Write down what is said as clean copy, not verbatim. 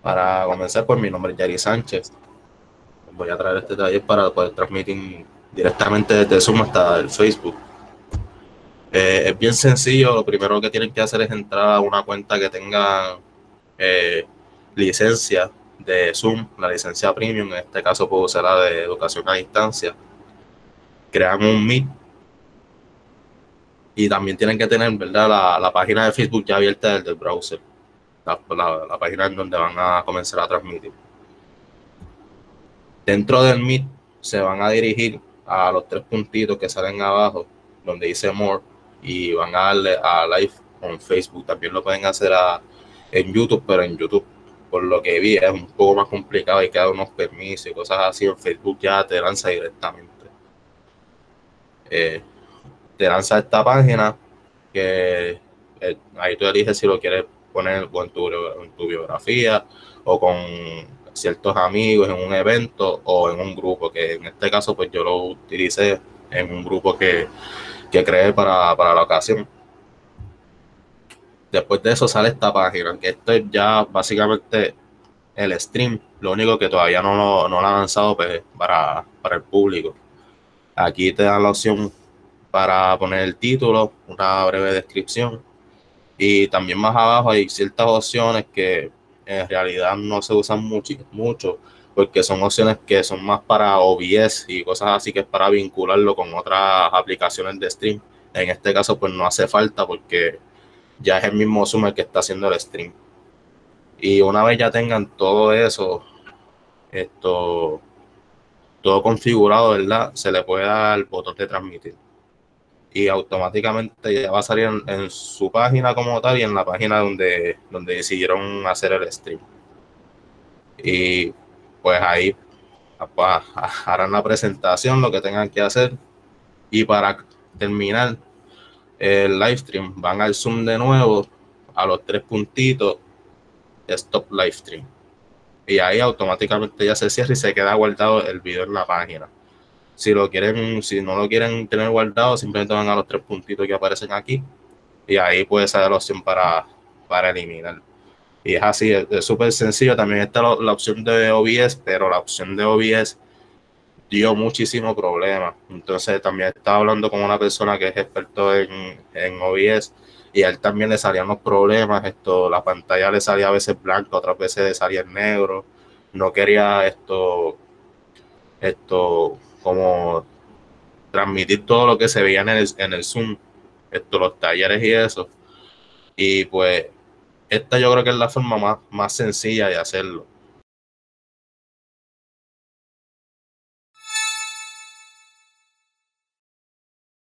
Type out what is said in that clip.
Para comenzar, pues mi nombre es Yari Sánchez. Voy a traer este taller para poder transmitir directamente desde Zoom hasta el Facebook. Es bien sencillo, lo primero que tienen que hacer es entrar a una cuenta que tenga licencia de Zoom, la licencia premium, en este caso puedo usar la de educación a distancia. Crean un Meet y también tienen que tener, ¿verdad?, la página de Facebook ya abierta desde el browser, la página en donde van a comenzar a transmitir. Dentro del Meet se van a dirigir a los tres puntitos que salen abajo, donde dice More, y van a darle a Live on Facebook. También lo pueden hacer en YouTube, pero en YouTube, por lo que vi, es un poco más complicado, hay que dar unos permisos y cosas así. En Facebook ya te lanza directamente. Te lanza esta página que ahí tú eliges si lo quieres poner en tu biografía o con ciertos amigos en un evento o en un grupo, que en este caso pues yo lo utilicé en un grupo que creé para la ocasión. Después de eso sale esta página, que esto es ya básicamente el stream, lo único que todavía no lo han lanzado pues, para el público. Aquí te dan la opción para poner el título, una breve descripción, y también más abajo hay ciertas opciones que en realidad no se usan mucho porque son opciones que son más para OBS y cosas así, que es para vincularlo con otras aplicaciones de stream. En este caso pues no hace falta porque ya es el mismo Zoom el que está haciendo el stream. Y una vez ya tengan todo eso, esto, todo configurado, ¿verdad? Se le puede dar el botón de transmitir y automáticamente ya va a salir en su página como tal y en la página donde decidieron hacer el stream. Y pues ahí harán la presentación, lo que tengan que hacer, y para terminar el live stream van al Zoom de nuevo, a los tres puntitos, Stop Live Stream. Y ahí automáticamente ya se cierra y se queda guardado el video en la página. Si no lo quieren tener guardado, simplemente van a los tres puntitos que aparecen aquí y ahí puede ser la opción para eliminar. Y es así, es súper sencillo. También está la opción de OBS, pero la opción de OBS dio muchísimo problema. Entonces también estaba hablando con una persona que es experto en OBS y a él también le salían los problemas. La pantalla le salía a veces blanca, otras veces le salía en negro. No quería como transmitir todo lo que se veía en el Zoom, los talleres y eso. Y pues esta yo creo que es la forma más sencilla de hacerlo.